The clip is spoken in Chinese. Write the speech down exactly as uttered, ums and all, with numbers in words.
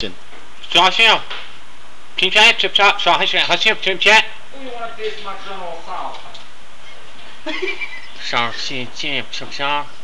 真。上线，平片吃不吃？上海线还行，平片。上线见吃不行？